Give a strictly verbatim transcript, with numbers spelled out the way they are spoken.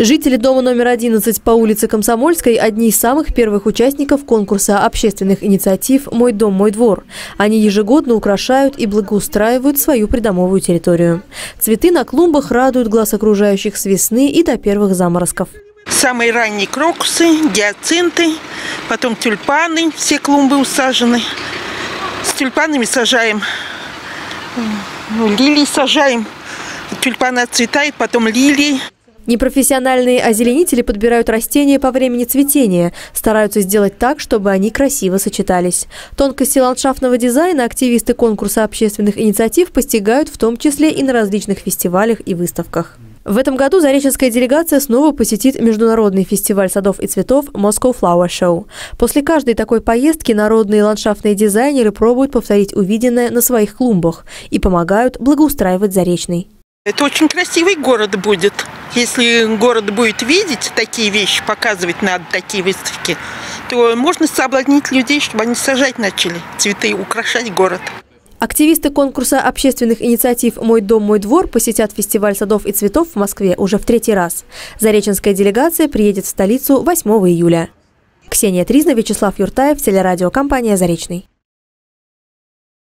Жители дома номер одиннадцать по улице Комсомольской – одни из самых первых участников конкурса общественных инициатив «Мой дом, мой двор». Они ежегодно украшают и благоустраивают свою придомовую территорию. Цветы на клумбах радуют глаз окружающих с весны и до первых заморозков. Самые ранние крокусы, гиацинты, потом тюльпаны, все клумбы усажены. С тюльпанами сажаем, ну, лилии сажаем, тюльпаны отцветают, потом лилии. Непрофессиональные озеленители подбирают растения по времени цветения, стараются сделать так, чтобы они красиво сочетались. Тонкости ландшафтного дизайна активисты конкурса общественных инициатив постигают в том числе и на различных фестивалях и выставках. В этом году зареченская делегация снова посетит международный фестиваль садов и цветов Moscow Flower Show. После каждой такой поездки народные ландшафтные дизайнеры пробуют повторить увиденное на своих клумбах и помогают благоустраивать Заречный. Это очень красивый город будет. Если город будет видеть такие вещи, показывать надо такие выставки, то можно соблазнить людей, чтобы они сажать начали цветы, украшать город. Активисты конкурса общественных инициатив «Мой дом, мой двор» посетят фестиваль садов и цветов в Москве уже в третий раз. Зареченская делегация приедет в столицу восьмого июля. Ксения Тризна, Вячеслав Юртаев, телерадиокомпания «Заречный».